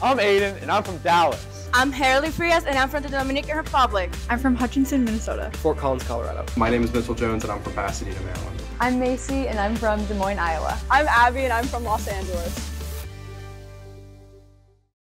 I'm Aiden, and I'm from Dallas. I'm Hailey Frias, and I'm from the Dominican Republic. I'm from Hutchinson, Minnesota. Fort Collins, Colorado. My name is Mitchell Jones, and I'm from Pasadena, Maryland. I'm Macy, and I'm from Des Moines, Iowa. I'm Abby, and I'm from Los Angeles.